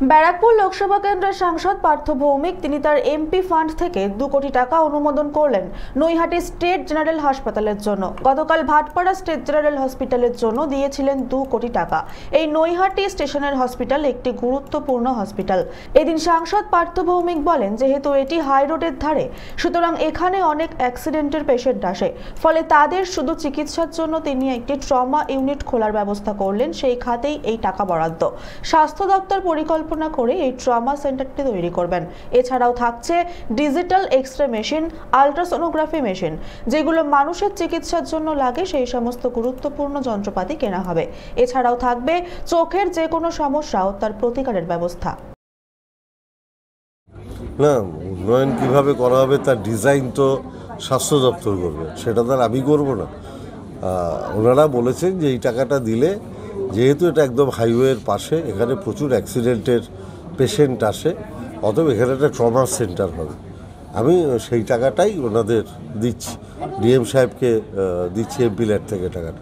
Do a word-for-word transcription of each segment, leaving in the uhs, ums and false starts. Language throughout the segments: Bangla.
ব্যারাকপুর লোকসভা কেন্দ্রের সাংসদ পার্থ ভৌমিক তিনি তার এমপি ফান্ড থেকে দু কোটি টাকা অনুমোদন করলেন নৈহাটি স্টেট জেনারেল হাসপাতালের জন্য। গতকাল ভাটপাড়া স্টেট জেনারেল হসপিটালের জন্য দিয়েছিলেন দু কোটি টাকা। এই নৈহাটি স্টেশনের হসপিটাল একটি গুরুত্বপূর্ণ হসপিটাল। এদিন সাংসদ পার্থ ভৌমিক বলেন, যেহেতু এটি হাই রোডের ধারে, সুতরাং এখানে অনেক অ্যাক্সিডেন্টের পেশেন্ট আসে, ফলে তাদের শুধু চিকিৎসার জন্য তিনি একটি ট্রমা ইউনিট খোলার ব্যবস্থা করলেন। সেই খাতেই এই টাকা বরাদ্দ। স্বাস্থ্য দপ্তর পরিকল্পনা করে এই ট্রমা সেন্টারটি তৈরি করবেন। এছাড়াও থাকছে digital x-ray machine, ultrasonography machine, যেগুলো মানুষের চিকিৎসার জন্য লাগে, সেই সমস্ত গুরুত্বপূর্ণ যন্ত্রপাতি কেনা হবে। এছাড়াও থাকবে চোখের যে কোনো সমস্যা ও তার প্রতিকারের ব্যবস্থা। না, উন্নয়ন কিভাবে করা হবে তার ডিজাইন তো স্বাস্থ্য দপ্তর করবে, সেটা তো আর আমি করবো না। ওনারা বলেছেন যে এই টাকাটা দিলে, যেহেতু এটা একদম হাইওয়ের পাশে, এখানে প্রচুর অ্যাক্সিডেন্টের পেশেন্ট আসে, অতএব এখানে একটা ট্রমা সেন্টার হবে। আমি সেই টাকাটাই ওনাদের দিচ্ছি, ডিএম সাহেবকে দিচ্ছি এমপি ল্যাড থেকে টাকাটা।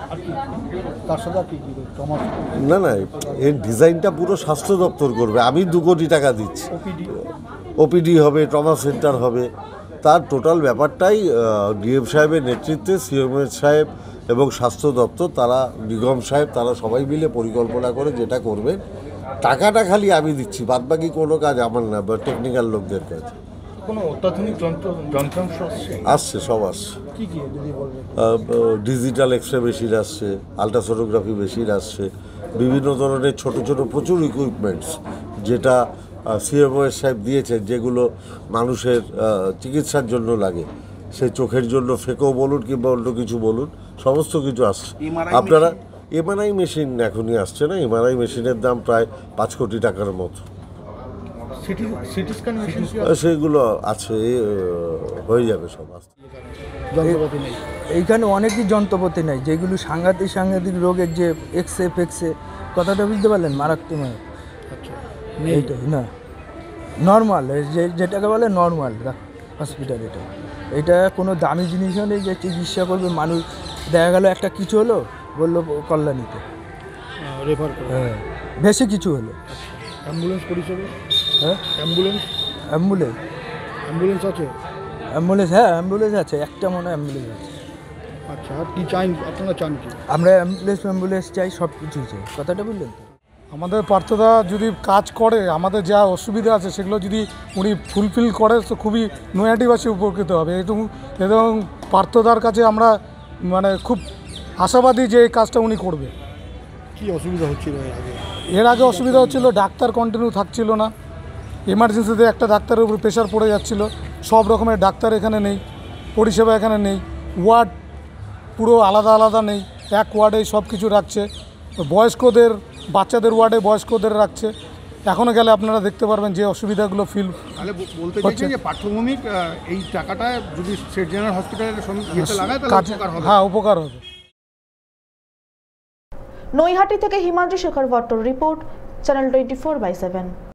না না, এর ডিজাইনটা পুরো স্বাস্থ্য দপ্তর করবে। আমি দু কোটি টাকা দিচ্ছি। ওপিডি হবে, ট্রমা সেন্টার হবে, তার টোটাল ব্যাপারটাই ডিএম সাহেবের নেতৃত্বে সিএমএস সাহেব এবং স্বাস্থ্য দপ্তর, তারা নিগম সাহেব, তারা সবাই মিলে পরিকল্পনা করে যেটা করবেন। টাকাটা খালি আমি দিচ্ছি, বাদবাকি কোনো কাজ আমার না, বা টেকনিক্যাল লোকদের কাজ। কোনো অত্যাধুনিক যন্ত্র যন্ত্রাংশ আসছে আসছে সব আসছে। কি কি যদি বলবেন? ডিজিটাল এক্স-রে মেশিন আসছে, আল্ট্রাসোনোগ্রাফি মেশিন আসছে, বিভিন্ন ধরনের ছোট ছোট প্রচুর ইকুইপমেন্টস যেটা সিএমওএস সাহেব দিয়েছেন, যেগুলো মানুষের চিকিৎসার জন্য লাগে, সে চোখের জন্য ফেকো বলুন কিংবা অন্য কিছু বলুন, সমস্ত কিছু আসছে। আপনারা এমআরআই মেশিন এখনই আসছে না, এমআরআই মেশিনের দাম প্রায় পাঁচ কোটি টাকার মতো। সেগুলো আছে, হয়ে যাবে সব। যন্ত্রপাতি নেই এইখানে, অনেকই যন্ত্রপাতি নেই, যেগুলো সাংঘাতিক সাংঘাতিক রোগের যে এক্সে ফেক্সে, কথাটা বুঝতে পারলেন, মারাত্মক। আচ্ছা, এইটাই না নর্মাল, যে যেটাকে বলে নর্মাল হসপিটাল। এটা এটা কোনো দামি জিনিসও নেই যে চিকিৎসা করবে মানুষ। দেখা গেল একটা কিছু হলো, বললো কল্যাণীতে রেফার, হ্যাঁ বেশি কিছু হলো। অ্যাম্বুলেন্স পরিষেবা? হ্যাঁ, অ্যাম্বুলেন্স অ্যাম্বুলেন্স অ্যাম্বুলেন্স আছে? অ্যাম্বুলেন্স হ্যাঁ, অ্যাম্বুলেন্স আছে, একটা মনে হয় অ্যাম্বুলেন্স আছে। আচ্ছা, কি চাই আপনারা? চান কি? আমরা অ্যাম্বুলেন্স অ্যাম্বুলেন্স চাই, সব কিছুই চাই। কথাটা বললেন তো? আমাদের পার্থদা যদি কাজ করে, আমাদের যা অসুবিধা আছে সেগুলো যদি উনি ফুলফিল করে, তো খুবই নৈহাটিবাসী উপকৃত হবে। এবং এবং পার্থদার কাছে আমরা মানে খুব আশাবাদী যে এই কাজটা উনি করবে। কি অসুবিধা হচ্ছিল এর আগে? এর আগে অসুবিধা হচ্ছিল, ডাক্তার কন্টিনিউ থাকছিল না, এমার্জেন্সিতে একটা ডাক্তারের উপর প্রেশার পড়ে যাচ্ছিল। সব রকমের ডাক্তার এখানে নেই, পরিষেবা এখানে নেই, ওয়ার্ড পুরো আলাদা আলাদা নেই, এক ওয়ার্ডেই সব কিছু রাখছে। বয়স্কদের, বাচ্চাদের ওয়ার্ডে বয়স্কদের রাখছে। এখনও গেলে আপনারা দেখতে পারবেন যে অসুবিধাগুলো ফিল হচ্ছে। যে পার্থ ভৌমিক এই টাকাটা যদি স্টেট জেনারেল হসপিটালের সঙ্গে লাগায়, তাহলে উপকার হবে। হ্যাঁ, উপকার হবে। নৈহাটি থেকে হিমাদ্রি শেখর ভট্টর report, channel twenty four by seven.